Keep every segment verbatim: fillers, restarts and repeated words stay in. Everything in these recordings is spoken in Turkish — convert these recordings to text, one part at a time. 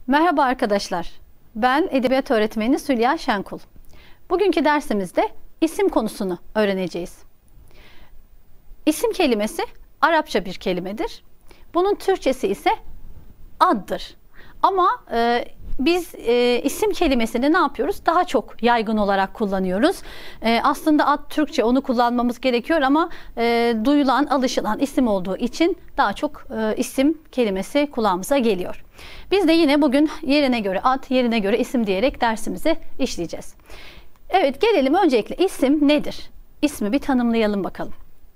Merhaba arkadaşlar. Ben edebiyat öğretmeni Sülya Şenkul. Bugünkü dersimizde isim konusunu öğreneceğiz. İsim kelimesi Arapça bir kelimedir. Bunun Türkçesi ise addır. Ama e, biz e, isim kelimesini ne yapıyoruz? Daha çok yaygın olarak kullanıyoruz. E, aslında ad Türkçe, onu kullanmamız gerekiyor ama e, duyulan, alışılan isim olduğu için daha çok e, isim kelimesi kulağımıza geliyor. Biz de yine bugün yerine göre ad, yerine göre isim diyerek dersimizi işleyeceğiz. Evet, gelelim öncelikle isim nedir? İsmi bir tanımlayalım bakalım.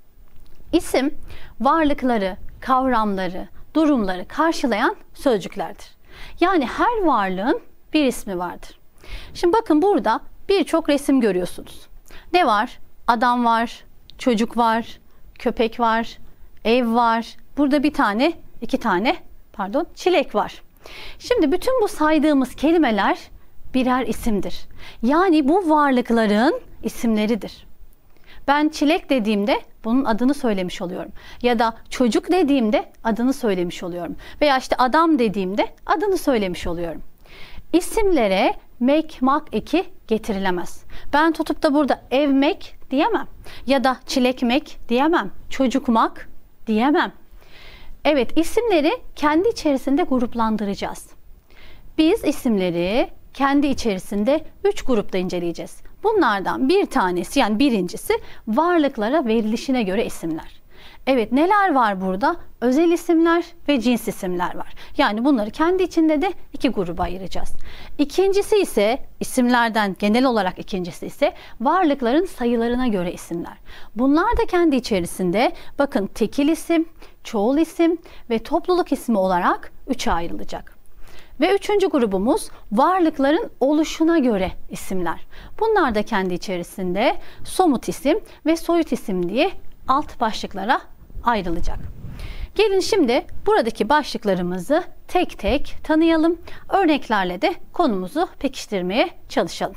İsim, varlıkları, kavramları, durumları karşılayan sözcüklerdir. Yani her varlığın bir ismi vardır. Şimdi bakın, burada birçok resim görüyorsunuz. Ne var? Adam var, çocuk var, köpek var, ev var. Burada bir tane, iki tane, pardon, çilek var. Şimdi bütün bu saydığımız kelimeler birer isimdir. Yani bu varlıkların isimleridir. Ben çilek dediğimde bunun adını söylemiş oluyorum. Ya da çocuk dediğimde adını söylemiş oluyorum. Veya işte adam dediğimde adını söylemiş oluyorum. İsimlere mek, mak eki getirilemez. Ben tutup da burada evmek diyemem. Ya da çilekmek diyemem. Çocukmak diyemem. Evet, isimleri kendi içerisinde gruplandıracağız. Biz isimleri kendi içerisinde üç grupta inceleyeceğiz. Bunlardan bir tanesi, yani birincisi varlıklara verilişine göre isimler. Evet, neler var burada? Özel isimler ve cins isimler var. Yani bunları kendi içinde de iki gruba ayıracağız. İkincisi ise isimlerden genel olarak ikincisi ise varlıkların sayılarına göre isimler. Bunlar da kendi içerisinde bakın tekil isim, çoğul isim ve topluluk ismi olarak üçe ayrılacak. Ve üçüncü grubumuz varlıkların oluşuna göre isimler. Bunlar da kendi içerisinde somut isim ve soyut isim diye alt başlıklara ayrılacak. Gelin şimdi buradaki başlıklarımızı tek tek tanıyalım. Örneklerle de konumuzu pekiştirmeye çalışalım.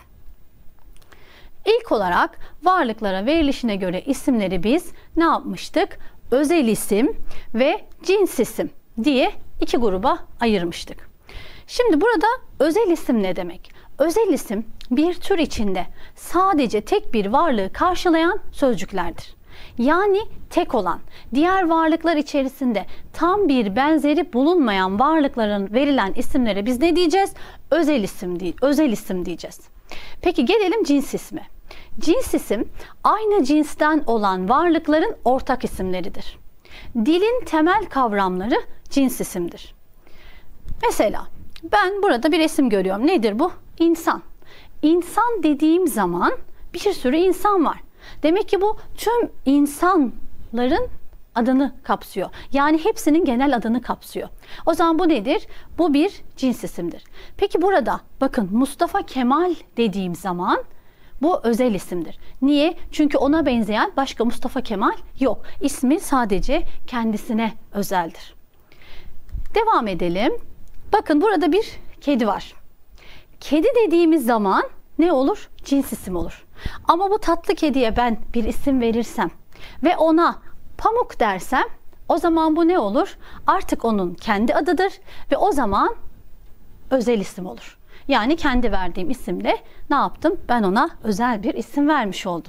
İlk olarak varlıklara verilişine göre isimleri biz ne yapmıştık? Özel isim ve cins isim diye iki gruba ayırmıştık. Şimdi burada özel isim ne demek? Özel isim bir tür içinde sadece tek bir varlığı karşılayan sözcüklerdir. Yani tek olan, diğer varlıklar içerisinde tam bir benzeri bulunmayan varlıkların verilen isimlere biz ne diyeceğiz? Özel isim değil, özel isim diyeceğiz. Peki gelelim cins ismi. Cins isim aynı cinsten olan varlıkların ortak isimleridir. Dilin temel kavramları cins isimdir. Mesela ben burada bir resim görüyorum. Nedir bu? İnsan. İnsan dediğim zaman bir sürü insan var. Demek ki bu tüm insanların adını kapsıyor. Yani hepsinin genel adını kapsıyor. O zaman bu nedir? Bu bir cins isimdir. Peki burada bakın Mustafa Kemal dediğim zaman bu özel isimdir. Niye? Çünkü ona benzeyen başka Mustafa Kemal yok. İsmi sadece kendisine özeldir. Devam edelim. Bakın burada bir kedi var. Kedi dediğimiz zaman ne olur? Cins isim olur. Ama bu tatlı kediye ben bir isim verirsem ve ona Pamuk dersem o zaman bu ne olur? Artık onun kendi adıdır ve o zaman özel isim olur. Yani kendi verdiğim isimle ne yaptım? Ben ona özel bir isim vermiş oldum.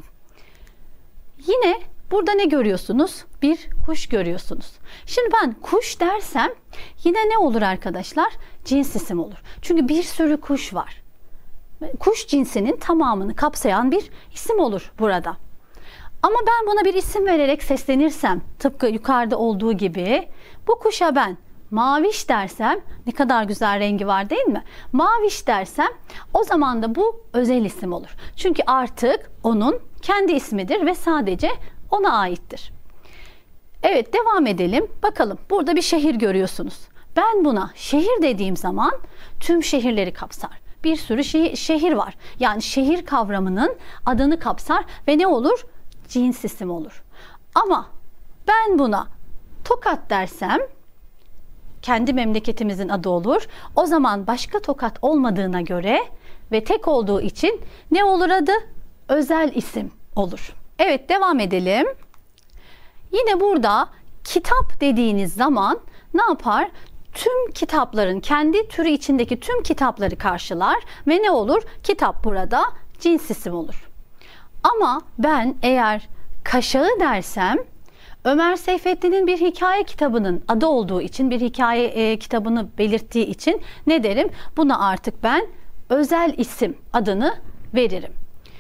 Yine burada ne görüyorsunuz? Bir kuş görüyorsunuz. Şimdi ben kuş dersem yine ne olur arkadaşlar? Cins isim olur. Çünkü bir sürü kuş var. Kuş cinsinin tamamını kapsayan bir isim olur burada. Ama ben buna bir isim vererek seslenirsem, tıpkı yukarıda olduğu gibi, bu kuşa ben maviş dersem, ne kadar güzel rengi var değil mi? Maviş dersem o zaman da bu özel isim olur. Çünkü artık onun kendi ismidir ve sadece ona aittir. Evet, devam edelim. Bakalım, burada bir şehir görüyorsunuz. Ben buna şehir dediğim zaman tüm şehirleri kapsar. Bir sürü şehir, şehir var. Yani şehir kavramının adını kapsar ve ne olur? Cins isim olur. Ama ben buna Tokat dersem kendi memleketimizin adı olur. O zaman başka Tokat olmadığına göre ve tek olduğu için ne olur adı? Özel isim olur. Evet, devam edelim. Yine burada kitap dediğiniz zaman ne yapar? tüm kitapların, kendi türü içindeki tüm kitapları karşılar ve ne olur? Kitap burada cins isim olur. Ama ben eğer kaşağı dersem, Ömer Seyfettin'in bir hikaye kitabının adı olduğu için, bir hikaye e, kitabını belirttiği için ne derim? Buna artık ben özel isim adını veririm.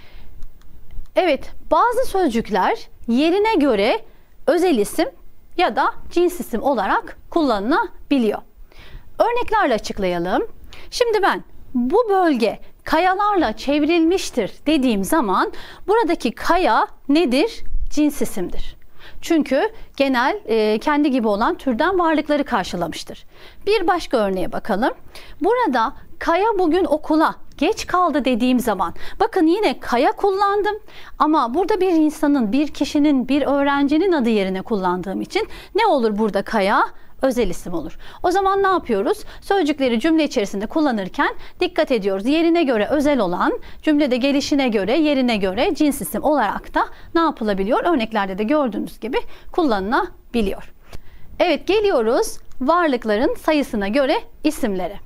Evet, bazı sözcükler yerine göre özel isim ya da cins isim olarak kullanılabiliyor. Örneklerle açıklayalım. Şimdi ben bu bölge kayalarla çevrilmiştir dediğim zaman buradaki kaya nedir? Cins isimdir. Çünkü genel e, kendi gibi olan türden varlıkları karşılamıştır. Bir başka örneğe bakalım. Burada Kaya bugün okula geç kaldı dediğim zaman, bakın yine Kaya kullandım ama burada bir insanın, bir kişinin, bir öğrencinin adı yerine kullandığım için ne olur burada Kaya? Özel isim olur. O zaman ne yapıyoruz? Sözcükleri cümle içerisinde kullanırken dikkat ediyoruz. Yerine göre özel olan, cümlede gelişine göre, yerine göre cins isim olarak da ne yapılabiliyor? Örneklerde de gördüğünüz gibi kullanılabiliyor. Evet, geliyoruz varlıkların sayısına göre isimlere.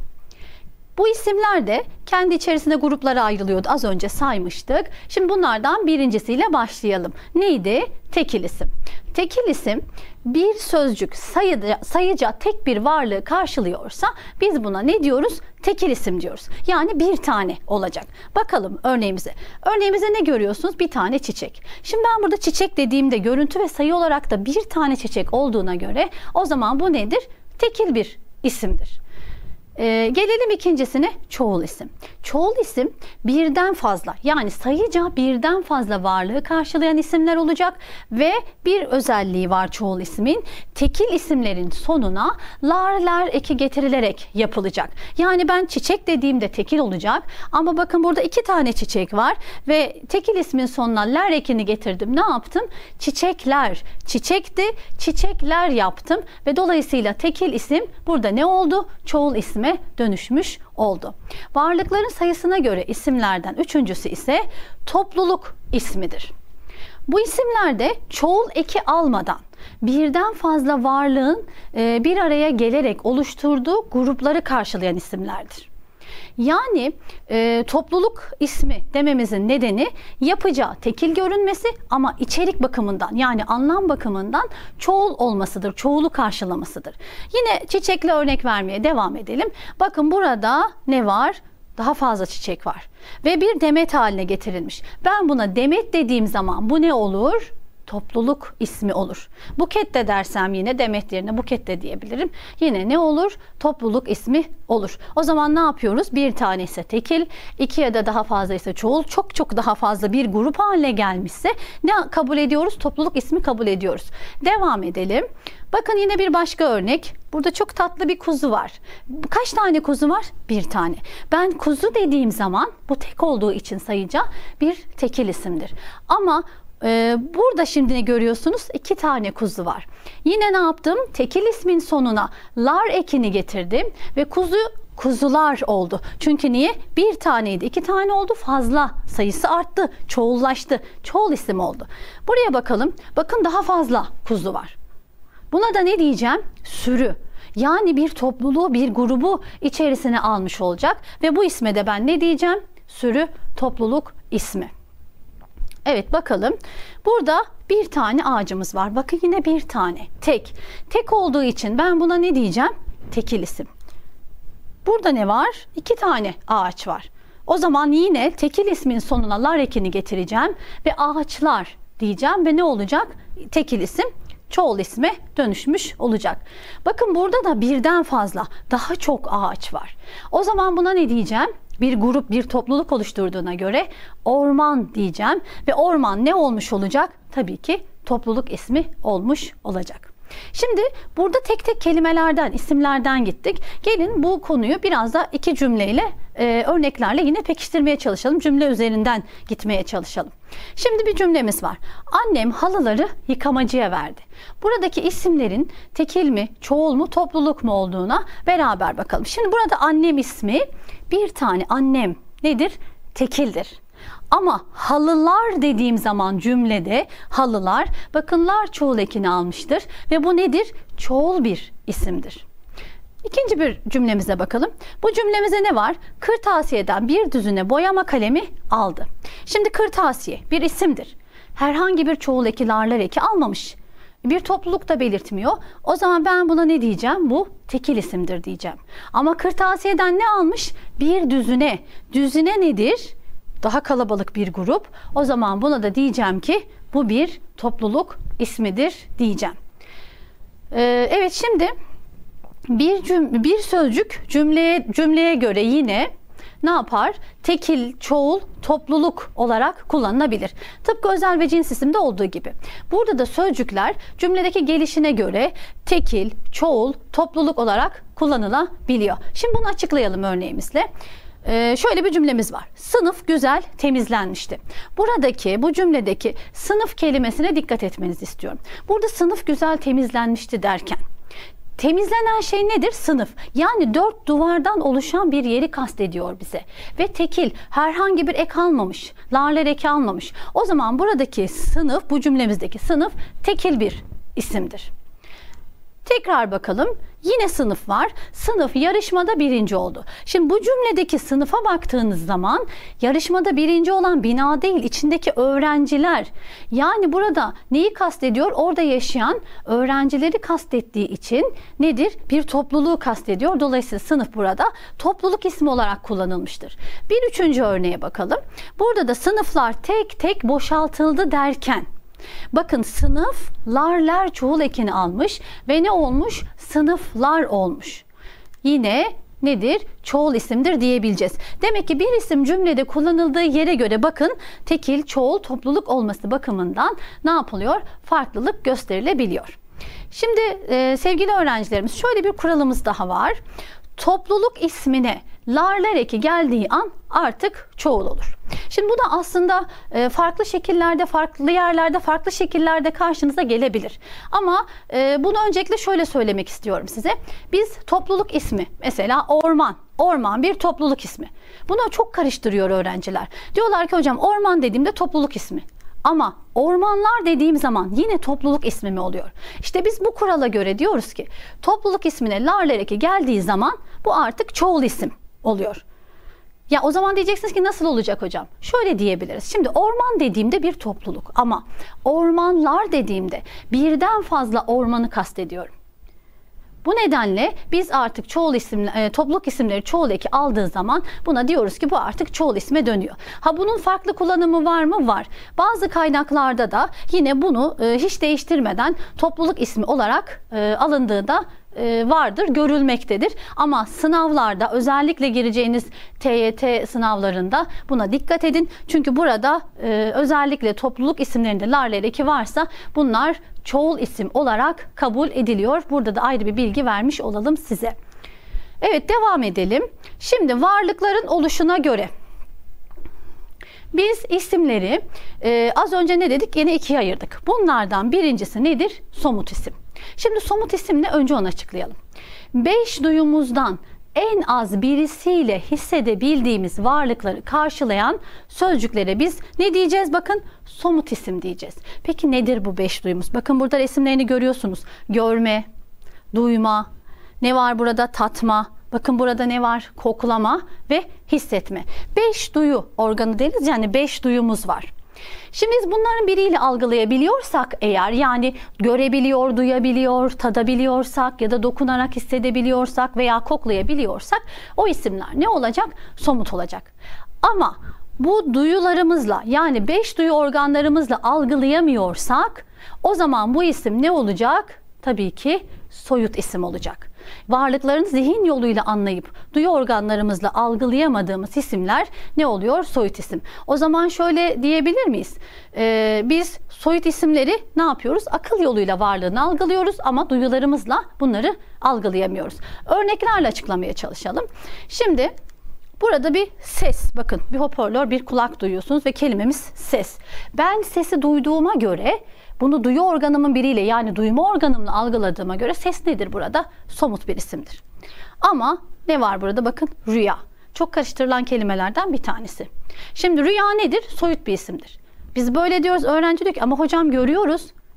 Bu isimler de kendi içerisinde gruplara ayrılıyordu. Az önce saymıştık. Şimdi bunlardan birincisiyle başlayalım. Neydi? Tekil isim. Tekil isim bir sözcük sayıca, sayıca tek bir varlığı karşılıyorsa biz buna ne diyoruz? Tekil isim diyoruz. Yani bir tane olacak. Bakalım örneğimize. Örneğimize ne görüyorsunuz? Bir tane çiçek. Şimdi ben burada çiçek dediğimde görüntü ve sayı olarak da bir tane çiçek olduğuna göre o zaman bu nedir? Tekil bir isimdir. Ee, gelelim ikincisine, çoğul isim. Çoğul isim birden fazla, yani sayıca birden fazla varlığı karşılayan isimler olacak ve bir özelliği var çoğul ismin. Tekil isimlerin sonuna lar ler eki getirilerek yapılacak. Yani ben çiçek dediğimde tekil olacak ama bakın burada iki tane çiçek var ve tekil ismin sonuna ler ekini getirdim. Ne yaptım? Çiçekler. Çiçekti, çiçekler yaptım ve dolayısıyla tekil isim burada ne oldu? Çoğul isme dönüşmüş oldu. Varlıkların sayısına göre isimlerden üçüncüsü ise topluluk ismidir. Bu isimlerde çoğul eki almadan birden fazla varlığın bir araya gelerek oluşturduğu grupları karşılayan isimlerdir. Yani e, topluluk ismi dememizin nedeni yapacağı tekil görünmesi ama içerik bakımından, yani anlam bakımından çoğul olmasıdır, çoğulu karşılamasıdır. Yine çiçekle örnek vermeye devam edelim. Bakın burada ne var? Daha fazla çiçek var ve bir demet haline getirilmiş. Ben buna demet dediğim zaman bu ne olur? Topluluk ismi olur. Buket de dersem yine demet yerine buket de diyebilirim. Yine ne olur? Topluluk ismi olur. O zaman ne yapıyoruz? Bir tane ise tekil, iki ya da daha fazla ise çoğul, çok çok daha fazla bir grup haline gelmişse ne kabul ediyoruz? Topluluk ismi kabul ediyoruz. Devam edelim. Bakın yine bir başka örnek. Burada çok tatlı bir kuzu var. Kaç tane kuzu var? Bir tane. Ben kuzu dediğim zaman bu tek olduğu için sayıca bir tekil isimdir. Ama Ee, burada şimdi ne görüyorsunuz? İki tane kuzu var. Yine ne yaptım? Tekil ismin sonuna lar ekini getirdim ve kuzu kuzular oldu. Çünkü niye? Bir taneydi, iki tane oldu, fazla sayısı arttı, çoğullaştı, çoğul isim oldu. Buraya bakalım. Bakın daha fazla kuzu var. Buna da ne diyeceğim? Sürü. Yani bir topluluğu, bir grubu içerisine almış olacak ve bu isme de ben ne diyeceğim? Sürü, topluluk ismi. Evet, bakalım. Burada bir tane ağacımız var. Bakın yine bir tane. Tek. Tek olduğu için ben buna ne diyeceğim? Tekil isim. Burada ne var? İki tane ağaç var. O zaman yine tekil ismin sonuna lar ekini getireceğim ve ağaçlar diyeceğim ve ne olacak? Tekil isim çoğul isme dönüşmüş olacak. Bakın burada da birden fazla, daha çok ağaç var. O zaman buna ne diyeceğim? Bir grup, bir topluluk oluşturduğuna göre orman diyeceğim ve orman ne olmuş olacak? Tabii ki topluluk ismi olmuş olacak. Şimdi burada tek tek kelimelerden, isimlerden gittik. Gelin bu konuyu biraz da iki cümleyle, e, örneklerle yine pekiştirmeye çalışalım. Cümle üzerinden gitmeye çalışalım. Şimdi bir cümlemiz var. Annem halıları yıkamacıya verdi. Buradaki isimlerin tekil mi, çoğul mu, topluluk mu olduğuna beraber bakalım. Şimdi burada annem ismi bir tane, annem nedir? Tekildir. Ama halılar dediğim zaman cümlede halılar, bakın lar çoğul ekini almıştır ve bu nedir? Çoğul bir isimdir. İkinci bir cümlemize bakalım. Bu cümlemize ne var? Kırtasiyeden bir düzine boyama kalemi aldı. Şimdi kırtasiye bir isimdir. Herhangi bir çoğul eki, larlar eki almamış. Bir topluluk da belirtmiyor. O zaman ben buna ne diyeceğim? Bu tekil isimdir diyeceğim. Ama kırtasiyeden ne almış? Bir düzine. Düzine nedir? Daha kalabalık bir grup. O zaman buna da diyeceğim ki bu bir topluluk ismidir diyeceğim. Ee, evet, şimdi bir cüm bir sözcük cümleye cümleye göre yine ne yapar? Tekil, çoğul, topluluk olarak kullanılabilir. Tıpkı özel ve cins isimde olduğu gibi. Burada da sözcükler cümledeki gelişine göre tekil, çoğul, topluluk olarak kullanılabiliyor. Şimdi bunu açıklayalım örneğimizle. Ee, şöyle bir cümlemiz var. Sınıf güzel temizlenmişti. Buradaki, bu cümledeki sınıf kelimesine dikkat etmenizi istiyorum. Burada sınıf güzel temizlenmişti derken temizlenen şey nedir? Sınıf. Yani dört duvardan oluşan bir yeri kastediyor bize. Ve tekil, herhangi bir ek almamış. Larlar eki almamış. O zaman buradaki sınıf, bu cümlemizdeki sınıf tekil bir isimdir. Tekrar bakalım. Yine sınıf var. Sınıf yarışmada birinci oldu. Şimdi bu cümledeki sınıfa baktığınız zaman yarışmada birinci olan bina değil, içindeki öğrenciler. Yani burada neyi kastediyor? Orada yaşayan öğrencileri kastettiği için nedir? Bir topluluğu kastediyor. Dolayısıyla sınıf burada topluluk ismi olarak kullanılmıştır. Bir üçüncü örneğe bakalım. Burada da sınıflar tek tek boşaltıldı derken bakın sınıf larlar çoğul ekini almış ve ne olmuş? Sınıflar olmuş. Yine nedir? Çoğul isimdir diyebileceğiz. Demek ki bir isim cümlede kullanıldığı yere göre bakın tekil, çoğul, topluluk olması bakımından ne yapılıyor? Farklılık gösterilebiliyor. Şimdi e, sevgili öğrencilerimiz şöyle bir kuralımız daha var. Topluluk ismine larlar eki geldiği an artık çoğul olur. Şimdi bu da aslında farklı şekillerde, farklı yerlerde, farklı şekillerde karşınıza gelebilir. Ama bunu öncelikle şöyle söylemek istiyorum size. Biz topluluk ismi, mesela orman, orman bir topluluk ismi. Bunu çok karıştırıyor öğrenciler. Diyorlar ki hocam orman dediğimde topluluk ismi. Ama ormanlar dediğim zaman yine topluluk ismi mi oluyor? İşte biz bu kurala göre diyoruz ki topluluk ismine larlar eki geldiği zaman bu artık çoğul isim oluyor. Ya o zaman diyeceksiniz ki nasıl olacak hocam? Şöyle diyebiliriz. Şimdi orman dediğimde bir topluluk ama ormanlar dediğimde birden fazla ormanı kastediyorum. Bu nedenle biz artık çoğul isim, e, topluluk isimleri çoğul eki aldığı zaman buna diyoruz ki bu artık çoğul isme dönüyor. Ha bunun farklı kullanımı var mı? Var. Bazı kaynaklarda da yine bunu e, hiç değiştirmeden topluluk ismi olarak e, alındığı da e, vardır, görülmektedir. Ama sınavlarda özellikle gireceğiniz T Y T sınavlarında buna dikkat edin. Çünkü burada e, özellikle topluluk isimlerinde larlar eki varsa bunlar çoğul isim olarak kabul ediliyor. Burada da ayrı bir bilgi vermiş olalım size. Evet, devam edelim. Şimdi varlıkların oluşuna göre biz isimleri e, az önce ne dedik? Yine ikiye ayırdık. Bunlardan birincisi nedir? Somut isim. Şimdi somut isim ne? Önce onu açıklayalım. Beş duyumuzdan en az birisiyle hissedebildiğimiz varlıkları karşılayan sözcüklere biz ne diyeceğiz? Bakın somut isim diyeceğiz. Peki nedir bu beş duyumuz? Bakın burada resimlerini görüyorsunuz. Görme, duyma, ne var burada? Tatma. Bakın burada ne var? Koklama ve hissetme. Beş duyu organı deriz, yani beş duyumuz var. Şimdi biz bunların biriyle algılayabiliyorsak eğer, yani görebiliyor, duyabiliyor, tadabiliyorsak ya da dokunarak hissedebiliyorsak veya koklayabiliyorsak o isimler ne olacak? Somut olacak. Ama bu duyularımızla, yani beş duyu organlarımızla algılayamıyorsak o zaman bu isim ne olacak? Tabii ki soyut isim olacak. Varlıklarını zihin yoluyla anlayıp duyu organlarımızla algılayamadığımız isimler ne oluyor? Soyut isim. O zaman şöyle diyebilir miyiz? Ee, biz soyut isimleri ne yapıyoruz? Akıl yoluyla varlığını algılıyoruz ama duyularımızla bunları algılayamıyoruz. Örneklerle açıklamaya çalışalım. Şimdi burada bir ses, bakın bir hoparlör, bir kulak duyuyorsunuz ve kelimemiz ses. Ben sesi duyduğuma göre bunu duyu organımın biriyle, yani duyma organımla algıladığıma göre ses nedir burada? Somut bir isimdir. Ama ne var burada? Bakın rüya. Çok karıştırılan kelimelerden bir tanesi. Şimdi rüya nedir? Soyut bir isimdir. Biz böyle diyoruz, öğrenci diyor ki ama hocam görüyoruz.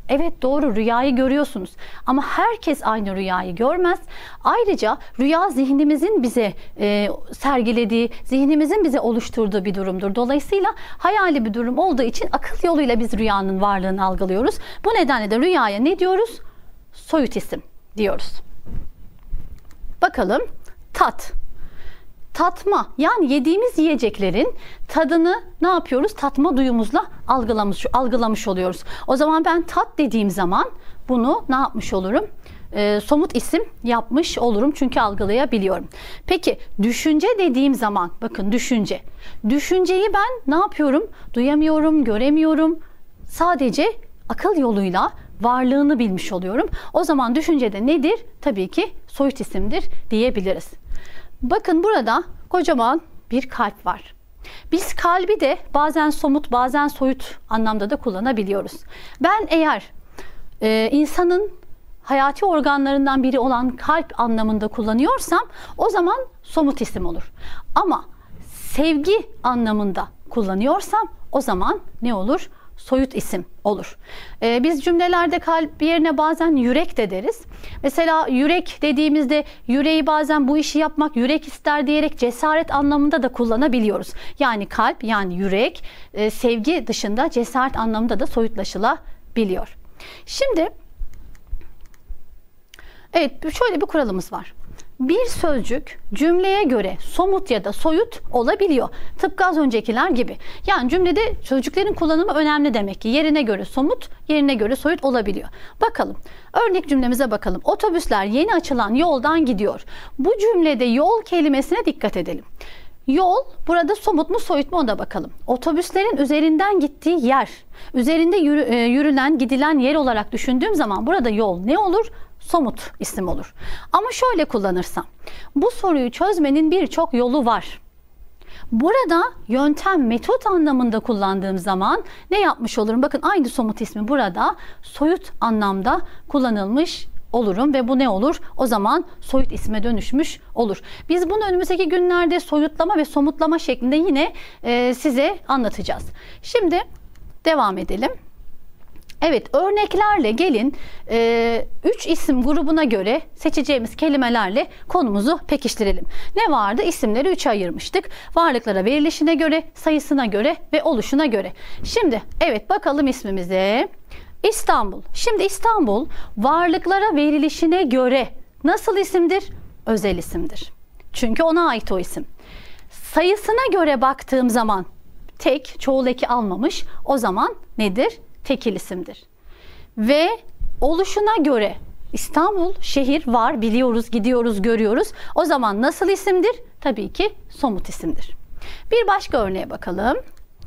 Evet, doğru, rüyayı görüyorsunuz ama herkes aynı rüyayı görmez. Ayrıca rüya zihnimizin bize e, sergilediği, zihnimizin bize oluşturduğu bir durumdur. Dolayısıyla hayali bir durum olduğu için akıl yoluyla biz rüyanın varlığını algılıyoruz. Bu nedenle de rüyaya ne diyoruz? Soyut isim diyoruz. Bakalım, tat. Tatma, yani yediğimiz yiyeceklerin tadını ne yapıyoruz? Tatma duyumuzla algılamış, algılamış oluyoruz. O zaman ben tat dediğim zaman bunu ne yapmış olurum? E, somut isim yapmış olurum çünkü algılayabiliyorum. Peki düşünce dediğim zaman, bakın düşünce. Düşünceyi ben ne yapıyorum? Duyamıyorum, göremiyorum. Sadece akıl yoluyla varlığını bilmiş oluyorum. O zaman düşüncede nedir? Tabii ki soyut isimdir diyebiliriz. Bakın burada kocaman bir kalp var. Biz kalbi de bazen somut, bazen soyut anlamda da kullanabiliyoruz. Ben eğer e, insanın hayati organlarından biri olan kalp anlamında kullanıyorsam o zaman somut isim olur. Ama sevgi anlamında kullanıyorsam o zaman ne olur? Soyut isim olur. Ee, biz cümlelerde kalp yerine bazen yürek de deriz. Mesela yürek dediğimizde yüreği bazen bu işi yapmak yürek ister diyerek cesaret anlamında da kullanabiliyoruz. Yani kalp, yani yürek e, sevgi dışında cesaret anlamında da soyutlaşılabiliyor. Şimdi evet, şöyle bir kuralımız var. Bir sözcük cümleye göre somut ya da soyut olabiliyor. Tıpkı az öncekiler gibi. Yani cümlede sözcüklerin kullanımı önemli demek ki. Yerine göre somut, yerine göre soyut olabiliyor. Bakalım. Örnek cümlemize bakalım. Otobüsler yeni açılan yoldan gidiyor. Bu cümlede yol kelimesine dikkat edelim. Yol burada somut mu soyut mu ona bakalım. Otobüslerin üzerinden gittiği yer, üzerinde yürü, e, yürülen, gidilen yer olarak düşündüğüm zaman burada yol ne olur? Somut isim olur. Ama şöyle kullanırsam, bu soruyu çözmenin birçok yolu var. Burada yöntem, metot anlamında kullandığım zaman ne yapmış olurum? Bakın aynı somut ismi burada soyut anlamda kullanılmış olurum ve bu ne olur? O zaman soyut isme dönüşmüş olur. Biz bunu önümüzdeki günlerde soyutlama ve somutlama şeklinde yine e, size anlatacağız. Şimdi devam edelim. Evet, örneklerle gelin e, üç isim grubuna göre seçeceğimiz kelimelerle konumuzu pekiştirelim. Ne vardı? İsimleri üçe ayırmıştık. Varlıklara verilişine göre, sayısına göre ve oluşuna göre. Şimdi evet, bakalım ismimize. İstanbul. Şimdi İstanbul varlıklara verilişine göre nasıl isimdir? Özel isimdir. Çünkü ona ait o isim. Sayısına göre baktığım zaman tek, çoğul eki almamış. O zaman nedir? Tekil isimdir. Ve oluşuna göre İstanbul şehir var, biliyoruz, gidiyoruz, görüyoruz. O zaman nasıl isimdir? Tabii ki somut isimdir. Bir başka örneğe bakalım.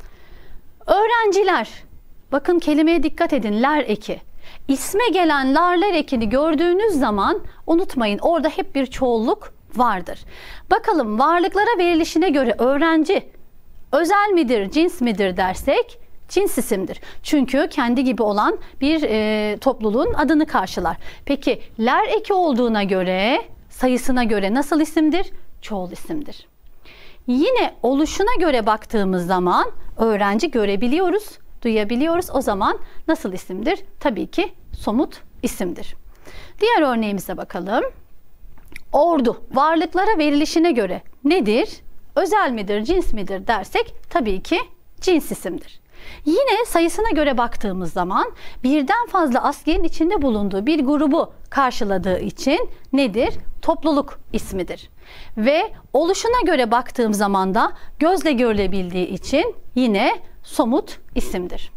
Öğrenciler. Bakın kelimeye dikkat edin, ler eki. İsme gelen larlar ekini gördüğünüz zaman unutmayın, orada hep bir çoğulluk vardır. Bakalım varlıklara verilişine göre öğrenci özel midir, cins midir dersek cins isimdir. Çünkü kendi gibi olan bir e, topluluğun adını karşılar. Peki ler eki olduğuna göre, sayısına göre nasıl isimdir? Çoğul isimdir. Yine oluşuna göre baktığımız zaman öğrenci görebiliyoruz, duyabiliyoruz. O zaman nasıl isimdir? Tabii ki somut isimdir. Diğer örneğimize bakalım. Ordu varlıklara verilişine göre nedir? Özel midir, cins midir dersek tabii ki cins isimdir. Yine sayısına göre baktığımız zaman birden fazla askerin içinde bulunduğu bir grubu karşıladığı için nedir? Topluluk ismidir. Ve oluşuna göre baktığım zaman da gözle görülebildiği için yine somut isimdir.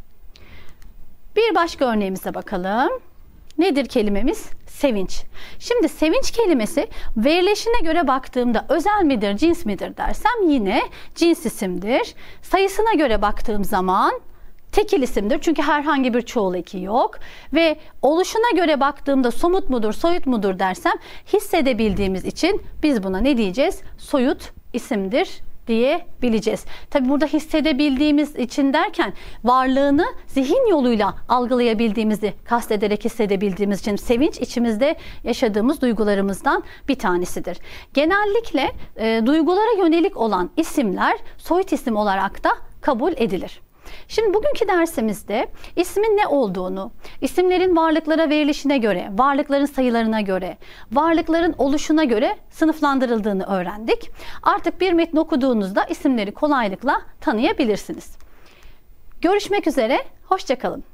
Bir başka örneğimize bakalım. Nedir kelimemiz? Sevinç. Şimdi sevinç kelimesi verilişine göre baktığımda özel midir, cins midir dersem yine cins isimdir. Sayısına göre baktığım zaman tekil isimdir. Çünkü herhangi bir çoğul eki yok. Ve oluşuna göre baktığımda somut mudur, soyut mudur dersem hissedebildiğimiz için biz buna ne diyeceğiz? Soyut isimdir diyebileceğiz. Tabi burada hissedebildiğimiz için derken varlığını zihin yoluyla algılayabildiğimizi kastederek hissedebildiğimiz için sevinç içimizde yaşadığımız duygularımızdan bir tanesidir. Genellikle e, duygulara yönelik olan isimler soyut isim olarak da kabul edilir. Şimdi bugünkü dersimizde ismin ne olduğunu, isimlerin varlıklara verilişine göre, varlıkların sayılarına göre, varlıkların oluşuna göre sınıflandırıldığını öğrendik. Artık bir metni okuduğunuzda isimleri kolaylıkla tanıyabilirsiniz. Görüşmek üzere, hoşça kalın.